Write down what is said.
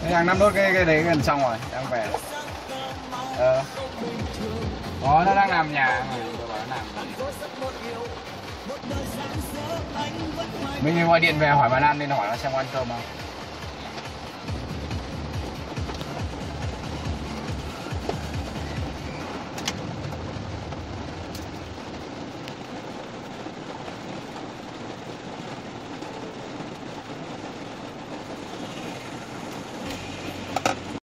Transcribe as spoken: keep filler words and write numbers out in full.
Thế đang nắp nốt cái cái đấy gần xong rồi, đang về. Ờ. Đó, nó đang làm nhà mà, tôi bảo nó làm. Mình gọi điện về hỏi bà Lan nên hỏi nó xem ăn cơm không.